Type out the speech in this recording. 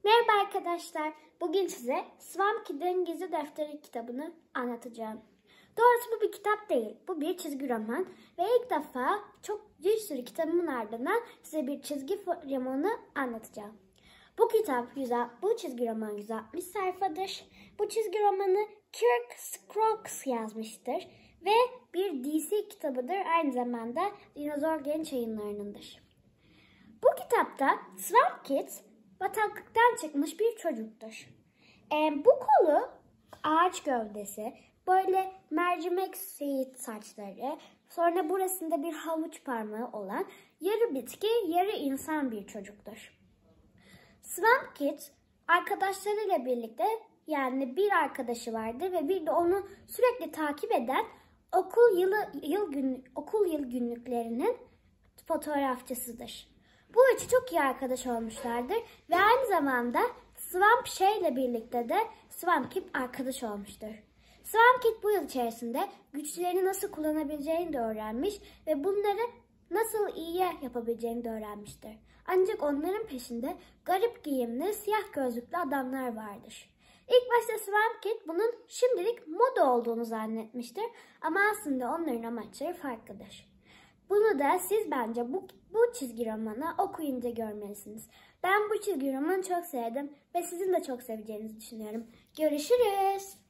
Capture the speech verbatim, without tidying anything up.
Merhaba arkadaşlar. Bugün size Swamp Kid'in Gizli Defteri kitabını anlatacağım. Doğrusu bu bir kitap değil. Bu bir çizgi roman. Ve ilk defa çok bir sürü kitabımın ardından size bir çizgi romanı anlatacağım. Bu kitap, güzel, bu çizgi roman yüz altmış sayfadır. Bu çizgi romanı Kirk Scroggs yazmıştır. Ve bir D C kitabıdır. Aynı zamanda Dinozor Genç Yayınları'nındır. Bu kitapta Swamp Kid bataklıktan çıkmış bir çocuktur. E, bu kolu ağaç gövdesi, böyle mercimek seyit saçları, sonra burasında bir havuç parmağı olan yarı bitki, yarı insan bir çocuktur. Swamp Kid arkadaşlarıyla birlikte, yani bir arkadaşı vardır ve bir de onu sürekli takip eden okul yılı yıl gün okul yıl günlüklerinin fotoğrafçısıdır. Bu üçü çok iyi arkadaş olmuşlardır ve aynı zamanda Swamp Şey ile birlikte de Swamp Kid arkadaş olmuştur. Swamp Kid bu yıl içerisinde güçlerini nasıl kullanabileceğini de öğrenmiş ve bunları nasıl iyiye yapabileceğini de öğrenmiştir. Ancak onların peşinde garip giyimli, siyah gözlüklü adamlar vardır. İlk başta Swamp Kid bunun şimdilik moda olduğunu zannetmiştir ama aslında onların amaçları farklıdır. Bunu da siz bence bu, bu çizgi romanı okuyunca görmelisiniz. Ben bu çizgi romanı çok sevdim ve sizin de çok seveceğinizi düşünüyorum. Görüşürüz.